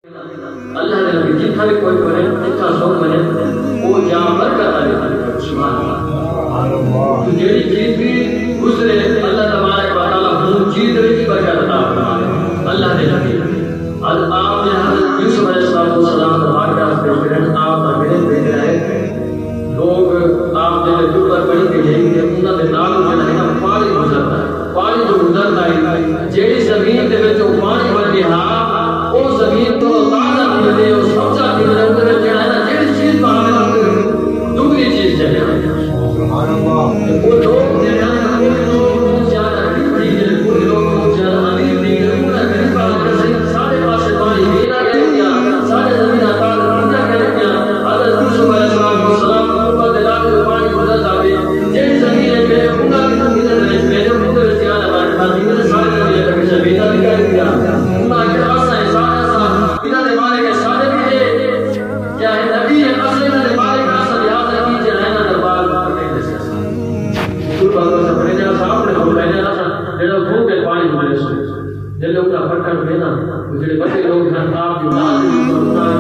اللہ نے نبی جتنا بھی کوئی بنے جتنا سوک بنے وہ جہاں برکت آئے سبحان اللہ. تو جیڑی چیز بھی گزرے اللہ تبارک و تعالیٰ ہوں چیز کی برکت عطا فرمائے اللہ نے نبی. آج آپ نے حضرت یوسف علیہ السلام کا واقعہ پیش کریں. آپ اگلے بھیج رہے لوگ آپ جب دوبر پڑھی کے لیں کہ انہوں نے نام جو ہے نا پانی گزرتا ہے. پانی جو گزرتا ہے جیڑی زمین دے وچ پانی بن گیا وہ زمین تو تازہ ملے اور سبزہ ملے اندر جڑا نا جڑی چیز باہر دوسری چیز چلے سبحان اللہ. وہ لوگ جڑا نا کوئی لوگ زیادہ بڑی ہے کوئی لوگ زیادہ امیر نہیں ہے انہاں غریب آدمی سے سارے پاسے پانی دینا گیا سارے زمین عطا کرنا گیا. حضرت یوسف علیہ السلام کو دلا کے پانی گزرتا ہے جڑی زمین ہے انہاں کی زمین ہے میں جو مدر زیادہ بات نہیں سارے زمین ہے کہ زمین کا کر دیا انہاں کے آسا ہے انہوں نے مارے کے سارے بھی ہے کیا ہے نبی ہے اصل انہوں نے مارے کا اصل یاد رکھی جو رہنا دربار کرنے جیسے اصل دور بات سے پڑھنے جانا صاحب نے ہم رہنے جانا جنہوں گھوم کے پانی ملے سوئے جن لوگ کا پرکر دینا جنہوں بڑے لوگ ہیں آپ جو نازل